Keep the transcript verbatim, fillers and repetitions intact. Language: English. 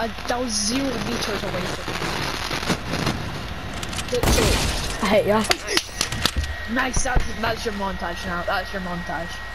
uh, that was zero meters away from me. Literally. I hate ya. Nice, that's, that's your montage now. That's your montage.